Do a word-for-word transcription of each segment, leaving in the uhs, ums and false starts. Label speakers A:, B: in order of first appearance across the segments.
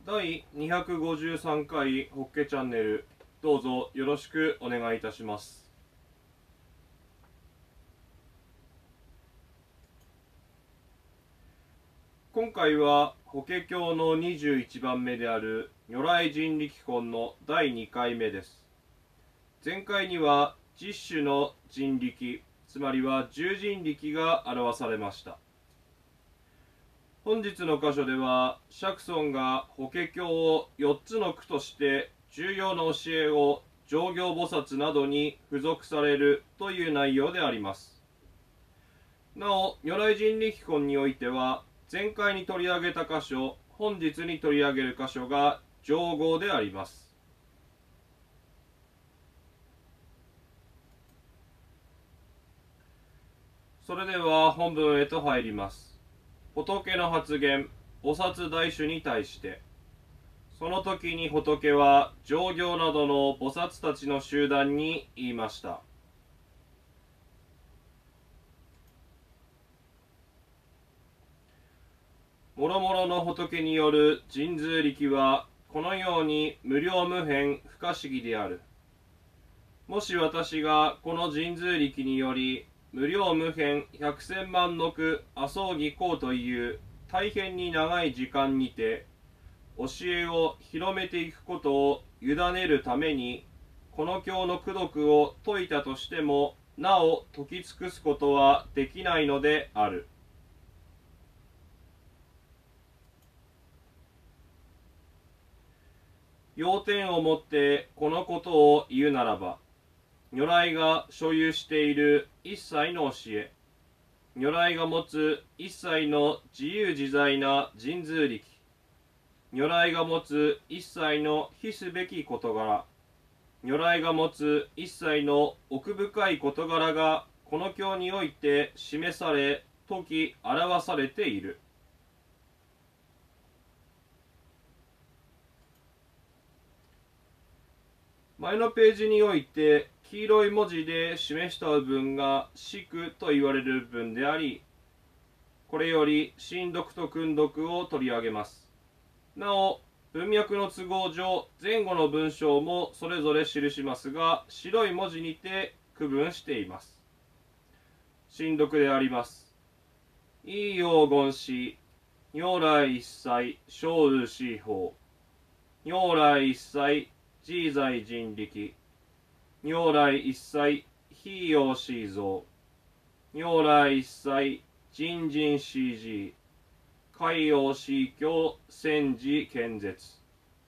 A: だいにひゃくごじゅうさんかいホッケチャンネル、どうぞよろしくお願いいたします。今回は法華経のにじゅういちばんめである如来人力品のだいにかいめです。前回にはじゅっ種の人力、つまりは十人力が表されました。本日の箇所では釈尊が法華経をよっつの句として重要な教えを上行菩薩などに付属されるという内容であります。なお、如来人力品においては前回に取り上げた箇所、本日に取り上げる箇所が上行であります。それでは本文へと入ります。仏の発言、菩薩大種に対して。その時に仏は上行などの菩薩たちの集団に言いました。もろもろの仏による神通力はこのように無量無辺不可思議である。もし私がこの神通力により無量無辺百千万の句阿僧義行という大変に長い時間にて教えを広めていくことを委ねるためにこの経の功徳を説いたとしてもなお説き尽くすことはできないのである。要点をもってこのことを言うならば、如来が所有している一切の教え、如来が持つ一切の自由自在な神通力、如来が持つ一切の非すべき事柄、如来が持つ一切の奥深い事柄がこの経において示され、説き表されている。前のページにおいて黄色い文字で示した部分が四句と言われる部分であり、これより真読と訓読を取り上げます。なお、文脈の都合上、前後の文章もそれぞれ記しますが、白い文字にて区分しています。真読であります。いいよ言師、如来一切、小雨四法。如来一切、自在人力。如来一切、非用思像。如来一切、人人思事。海洋思教、戦時建絶。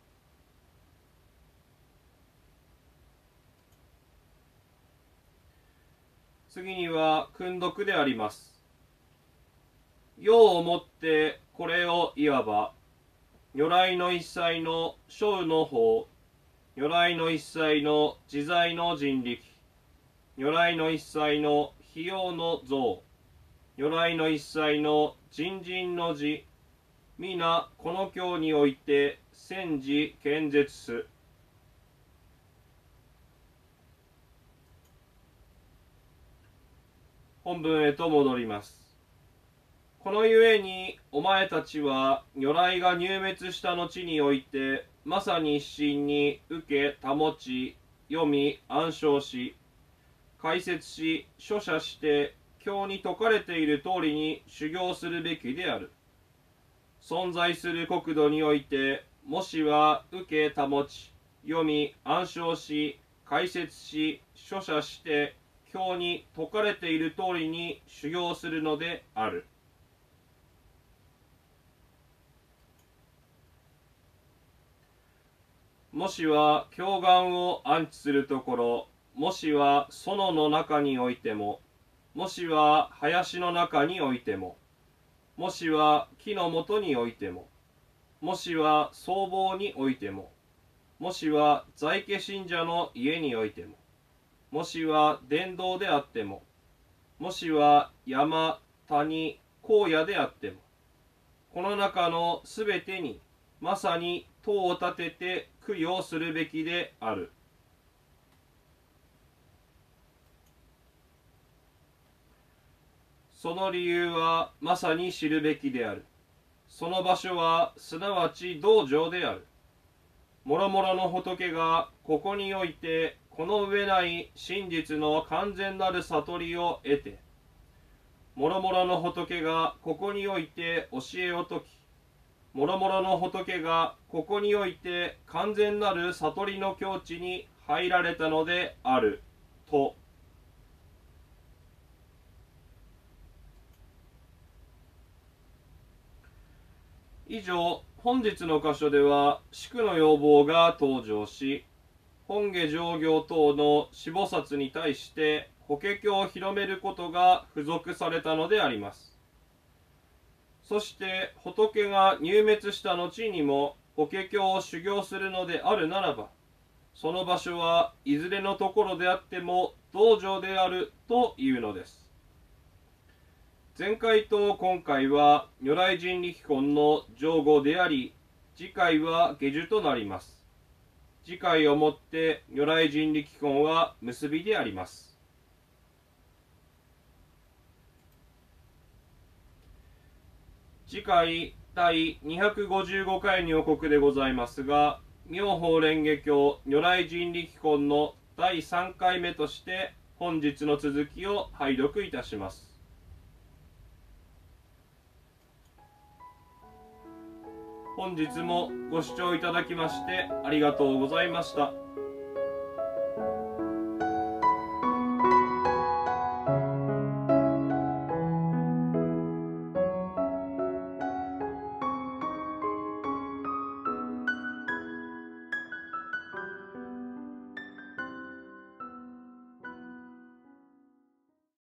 A: 次には訓読であります。ようをもってこれをいわば、如来の一切の諸雨の法、如来の一切の自在の人力、如来の一切の非用の像、如来の一切の人人の字、皆この経において戦時建絶す。本文へと戻ります。このゆえにお前たちは如来が入滅した後においてまさに一心に受け保ち読み暗唱し解説し書写して経に説かれている通りに修行するべきである。存在する国土においてもしは受け保ち読み暗唱し解説し書写して経に説かれている通りに修行するのである。もしは経願を安置するところ、もしは園の中においても、もしは林の中においても、もしは木の下においても、もしは僧帽においても、もしは在家信者の家においても、もしは殿堂であっても、もしは山、谷、荒野であっても、この中のすべてにまさに塔を立てて供養するべきである。その理由はまさに知るべきである。 その場所はすなわち道場である。もろもろの仏がここにおいてこの上ない真実の完全なる悟りを得て、もろもろの仏がここにおいて教えを説き、もろもろの仏がここにおいて完全なる悟りの境地に入られたのであると。以上、本日の箇所では宿の要望が登場し、本下上行等の四菩薩に対して法華経を広めることが付属されたのであります。そして仏が入滅した後にも法華経を修行するのであるならば、その場所はいずれのところであっても道場であるというのです。前回と今回は如来神力根の上語であり、次回は下樹となります。次回をもって如来神力根は結びであります。次回第にひゃくごじゅうごかいに予告でございますが、妙法蓮華経如来神力根のだいさんかいめとして本日の続きを拝読いたします。本日もご視聴いただきましてありがとうございました。